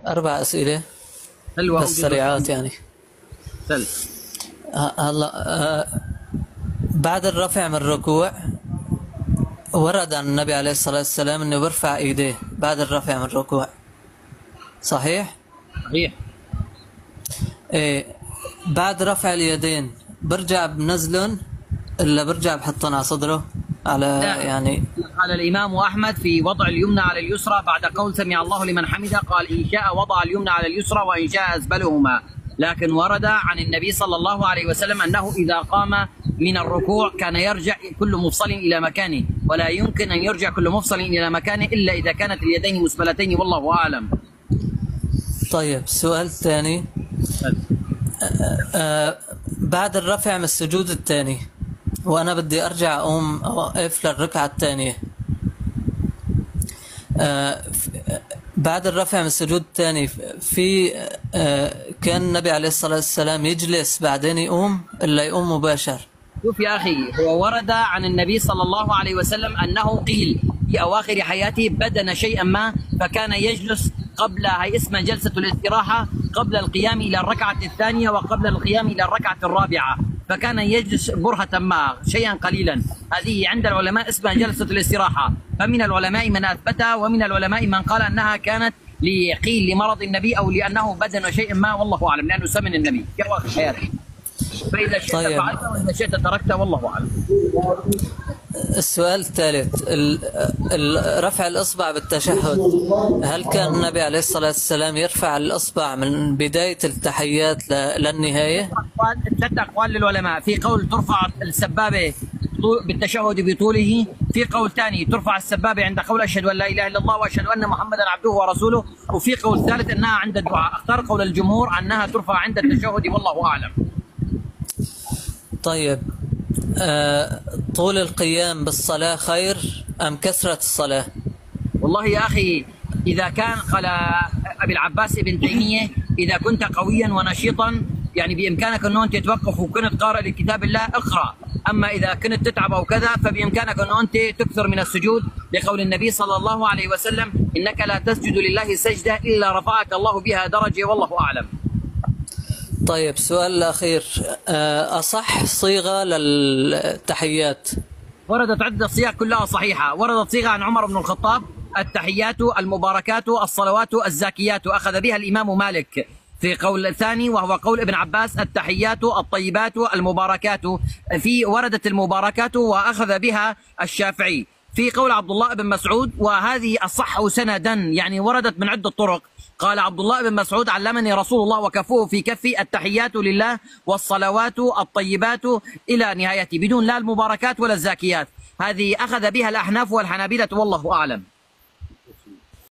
أربع أسئلة هل بس وأوجد سريعات يعني. سل. هلا بعد الرفع من الركوع ورد عن النبي عليه الصلاة والسلام إنه بيرفع إيديه بعد الرفع من الركوع، صحيح؟ صحيح. إيه، بعد رفع اليدين برجع بنزلن إلا برجع بحطن على صدره على لا، يعني. قال الإمام أحمد في وضع اليمنى على اليسرى بعد قول سمع الله لمن حمده، قال إن شاء وضع اليمنى على اليسرى وإن شاء أسبلهما. لكن ورد عن النبي صلى الله عليه وسلم أنه إذا قام من الركوع كان يرجع كل مفصل إلى مكانه، ولا يمكن أن يرجع كل مفصل إلى مكانه إلا إذا كانت اليدين مسبلتين، والله أعلم. طيب السؤال الثاني، بعد الرفع من السجود الثاني وأنا بدي أرجع أقوم أوقف للركعة الثانية، بعد الرفع من السجود الثاني في كان النبي عليه الصلاة والسلام يجلس بعدين يقوم إلا يقوم مباشر؟ شوف يا أخي، هو ورد عن النبي صلى الله عليه وسلم أنه قيل في أواخر حياته بدن شيئا ما فكان يجلس قبل، هي اسمها جلسة الاستراحة، قبل القيام إلى الركعة الثانية وقبل القيام إلى الركعة الرابعة، فكان يجلس برهة ما شيئا قليلا. هذه عند العلماء اسمها جلسة الاستراحة، فمن العلماء من أثبتها ومن العلماء من قال أنها كانت لقيل لمرض النبي أو لأنه بدن شيئا ما، والله أعلم، لأنه سمن النبي في أواخر حياته. فإذا شئت طيب. فعلت وإذا شئت تركت، والله أعلم. السؤال الثالث، رفع الإصبع بالتشهد، هل كان النبي عليه الصلاة والسلام يرفع الإصبع من بداية التحيات للنهاية؟ ثلاث أقوال للعلماء، في قول ترفع السبابة بالتشهد بطوله، في قول ثاني ترفع السبابة عند قول أشهد أن لا إله إلا الله وأشهد أن محمدا عبده ورسوله، وفي قول ثالث أنها عند الدعاء. اختار قول الجمهور أنها ترفع عند التشهد، والله أعلم. طيب، طول القيام بالصلاة خير أم كثرة الصلاة؟ والله يا أخي، إذا كان قال أبي العباس ابن تيمية إذا كنت قويا ونشيطا يعني بإمكانك أنه أنت تتوقف وكنت قارئ لكتاب الله اقرأ، أما إذا كنت تتعب أو كذا فبإمكانك أنه أنت تكثر من السجود، لقول النبي صلى الله عليه وسلم إنك لا تسجد لله سجدة إلا رفعك الله بها درجة، والله أعلم. طيب السؤال الأخير، أصح صيغة للتحيات؟ وردت عدة صيغ كلها صحيحة. وردت صيغة عن عمر بن الخطاب: التحيات المباركات الصلوات الزاكيات، أخذ بها الإمام مالك في قول ثاني وهو قول ابن عباس: التحيات الطيبات المباركات. في وردت المباركات وأخذ بها الشافعي. في قول عبد الله بن مسعود، وهذه الصح سندا يعني وردت من عدة طرق، قال عبد الله بن مسعود: علمني رسول الله وكفوه في كفي التحيات لله والصلوات الطيبات إلى نهايته، بدون لا المباركات ولا الزاكيات. هذه أخذ بها الأحناف والحنابلة، والله أعلم.